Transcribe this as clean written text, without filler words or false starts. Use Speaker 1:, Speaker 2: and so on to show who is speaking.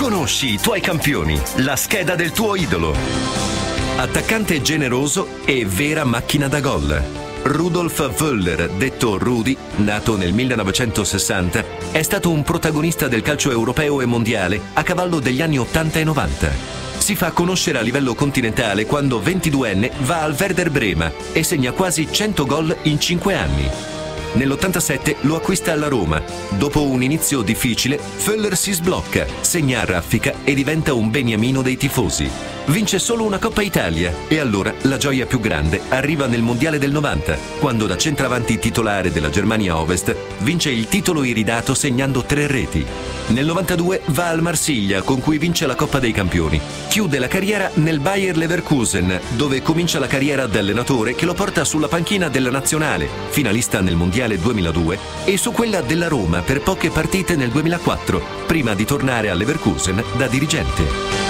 Speaker 1: Conosci i tuoi campioni, la scheda del tuo idolo. Attaccante generoso e vera macchina da gol. Rudolf Völler, detto Rudy, nato nel 1960, è stato un protagonista del calcio europeo e mondiale a cavallo degli anni 80 e 90. Si fa conoscere a livello continentale quando 22enne va al Werder Brema e segna quasi 100 gol in 5 anni. Nell'87 lo acquista alla Roma. Dopo un inizio difficile, Völler si sblocca, segna a raffica e diventa un beniamino dei tifosi. Vince solo una Coppa Italia e allora la gioia più grande arriva nel Mondiale del 90, quando da centravanti titolare della Germania Ovest vince il titolo iridato segnando 3 reti. Nel 92 va al Marsiglia, con cui vince la Coppa dei Campioni. Chiude la carriera nel Bayer Leverkusen, dove comincia la carriera da allenatore che lo porta sulla panchina della nazionale, finalista nel Mondiale 2002, e su quella della Roma per poche partite nel 2004, prima di tornare al Leverkusen da dirigente.